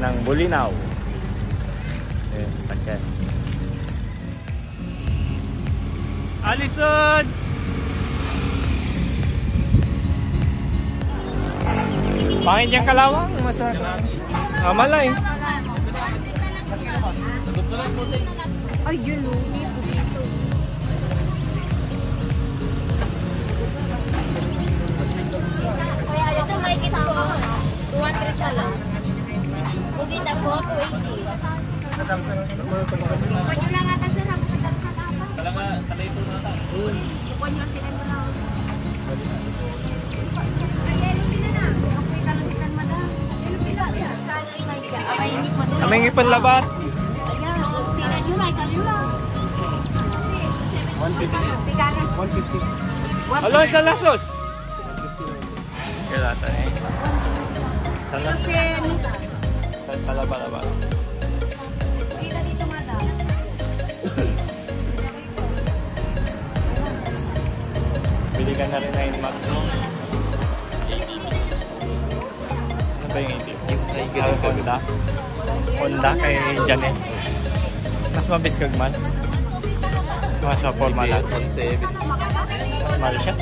ng Bulinaw. Yes, takyan. Alison! Pangit yung kalawang, masarap. Malay. Ay, yun o. Ito may kita po. 200 na lang. Hindi na po, 280. Pwede lang ata sir, ang katamsa na pa. Talaga, talay po na ata. Ipon nyo, sinan mo na. Aming ipanlabat. 150. Halo, sa lasos. Kaya ata eh. Sa lasos. Sa talaba-laba. Dito, madam. Bili ka na rin na yung max mo. Ano ba yung 80? Yung Tiger Honda. Honda kay Janet. Mas mabiskag man. Mas ma-forma lang. 1.7. Mas mahal siya.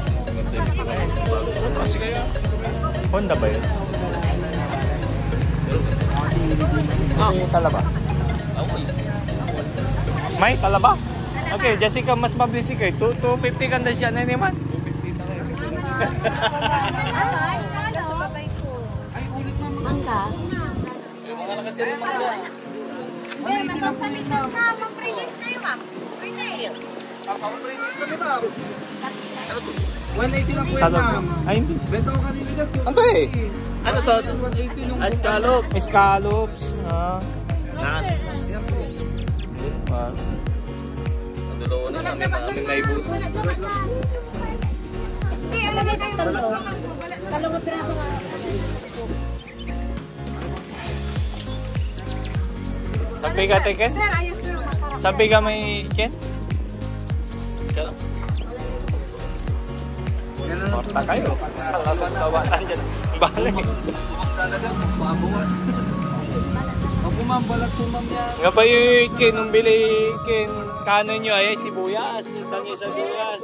Honda ba yun? May talaba. May talaba? Okay, Jessica, mas mabilis kayo. 250 ka na siya na naman. 250 na kayo. Ay, ulit na mangga. Yung mga nakasirin mangga. Hindi, masasamit na mag-prenis kayo, ma'am. Prenis. Prenis kami, ma'am. 180 lang po yan, ma'am. Ay, hindi. Benta ko kanina dyan. Ano to eh? Ano to? 180 nung... Escalop. Escalops. Yan po. Nandulo na kami namin naibusan. Hindi, alam na kayo talo. Talong na piraso nga. Sabi ka, Ken? Sir, ayos ko yung masarap. Sabi ka may Ken? Morta kayo. Salasang-sawanan dyan. Bale. Talaga, mabuwas. Opo, ma'am. Balat po, ma'am yan. Nga ba yung Ken, nung bili Ken, kano nyo ay sibuyas. Saan nyo sa sibuyas?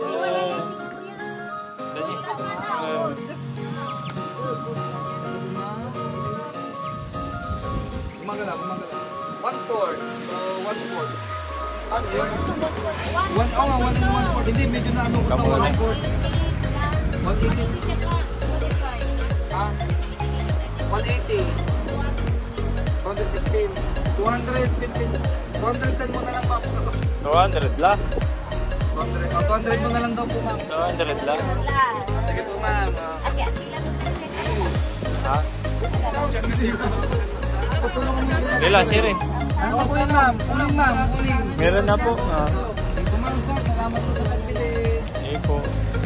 Gumagala. 1/4. So, 1/4. Ano yun? 1/4. Hindi, medyo na ano ko sa 1/4. 180. Ha? 180. 216. 215. 210 mo na lang, ma'am. 200 lang. 200 mo na lang daw po, ma'am. 200 lang. Sige po, ma'am. Ha? Tutulungan mo na. Dila, siri. Ano po yun, ma'am? Uling, ma'am. Uling. Meron na po. Sige po, ma'am, sir. Salamat po sa pagbili. Sige po.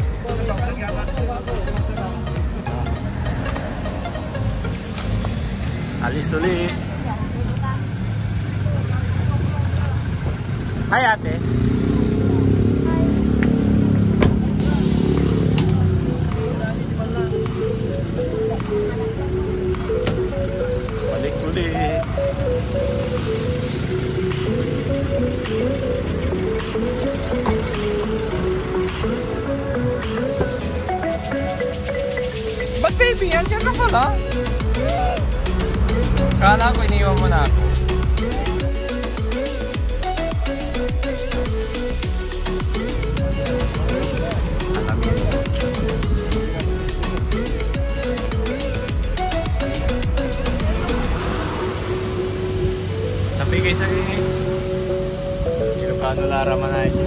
Alis uli. Hi, ate. Balik uli. Ba't baby, andyan na pala? Kala ko iniwan mo na ako. Sabi kayo sa Ilocano Lara Manager.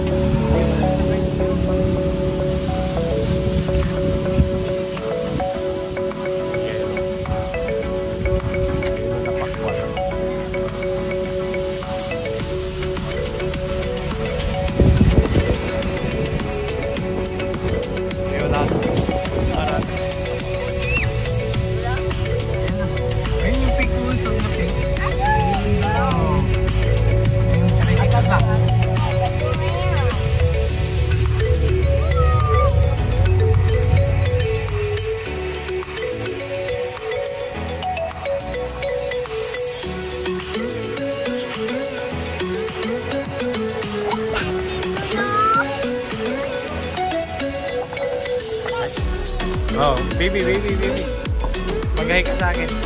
Oh, baby. Mag-hi ka sa akin.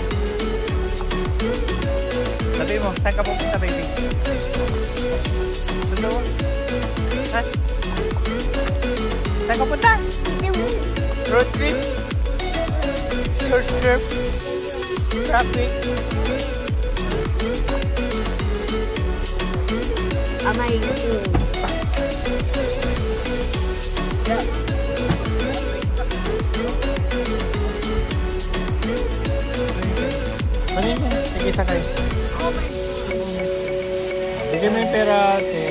Sabi mo, saan ka pupunta, baby? Doon. Ha? Saan ka punta? Road trip? Short trip? Traffic? Amazing. Manin yan. Sige, sakay. Bigyan mo yung pera, ate.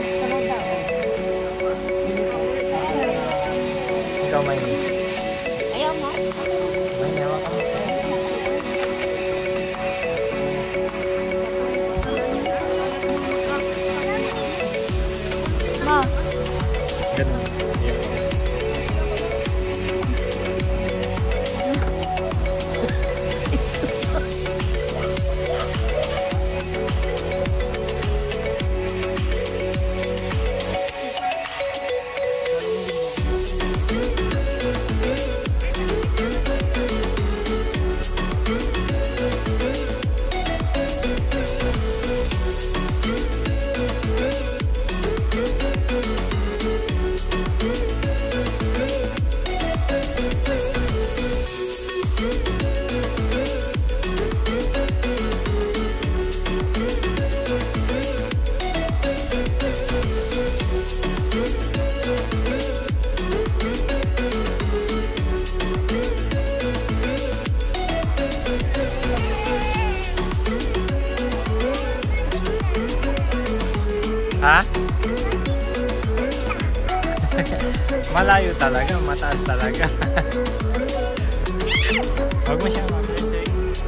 Ikaw, may. Ayaw mo? May nawa ka mo. Ma. Ganun. Ha? Malayo talaga, mataas talaga. Huwag mo siyang mag-blessing.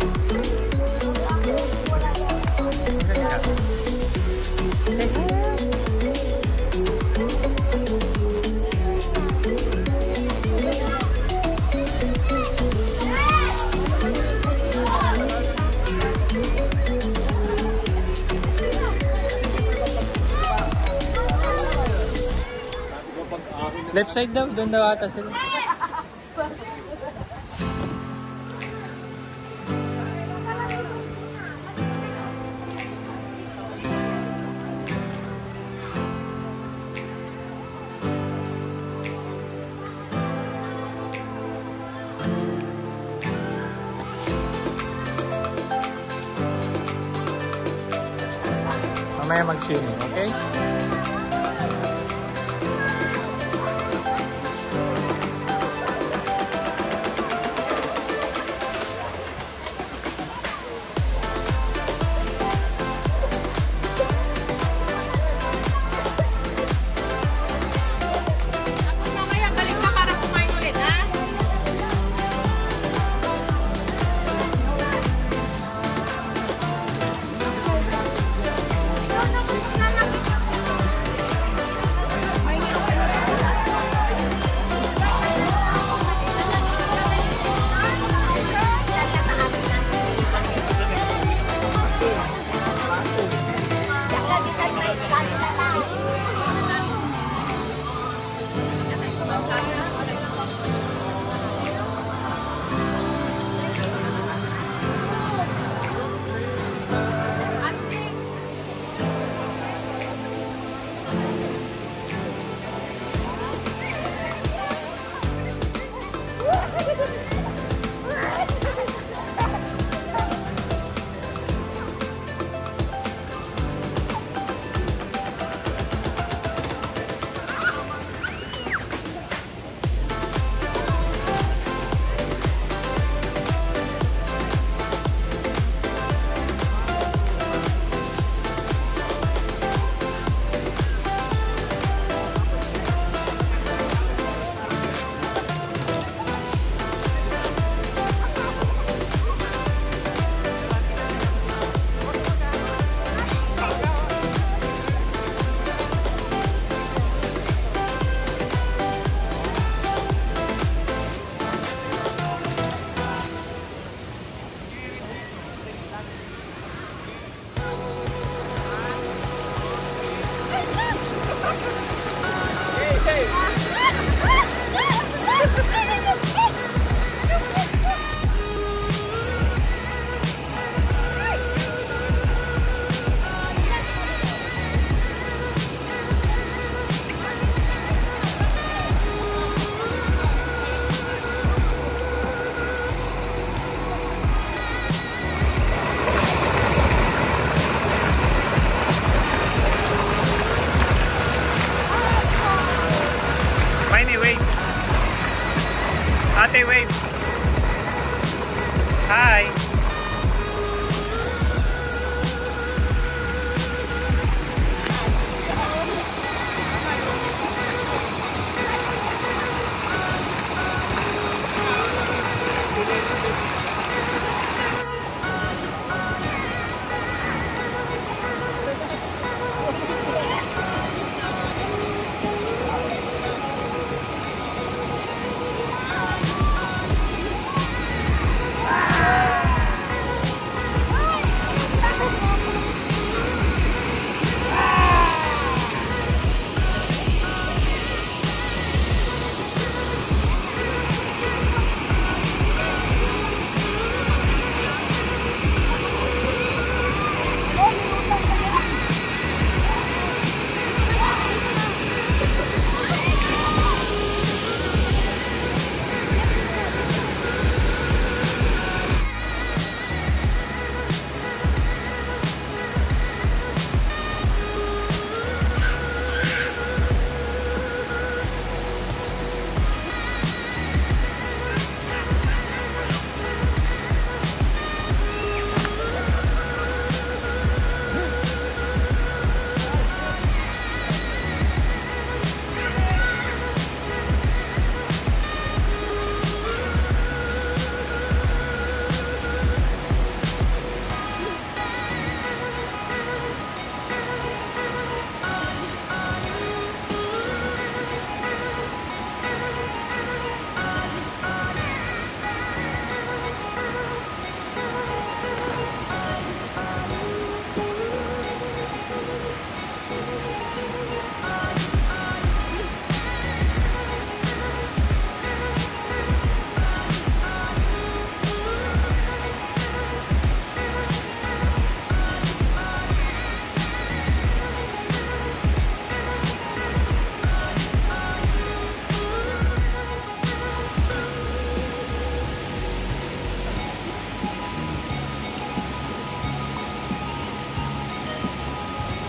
Left side daw, doon daw ata sila. Mamaya mag-swimming, okay? ate, wave. Hi.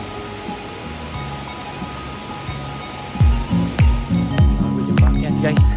Guys,